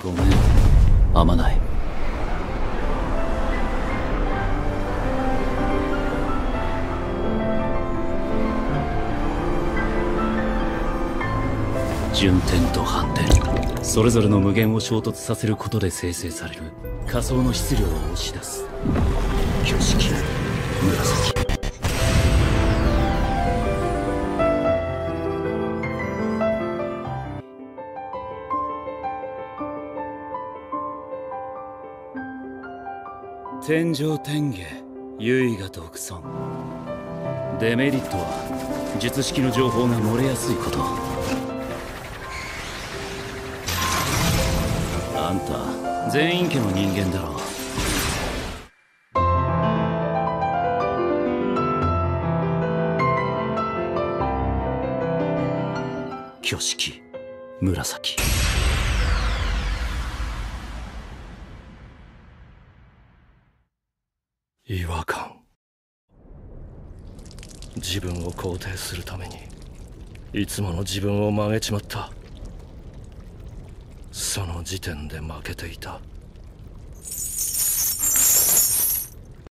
ごめん、あまない。順天と反転、それぞれの無限を衝突させることで生成される仮想の質量を押し出す。挙式紫。天上天下、優位が独尊。デメリットは術式の情報が漏れやすいこと。あんた全員家の人間だろう。挙式紫。 違和感。自分を肯定するためにいつもの自分を曲げちまった。その時点で負けていた。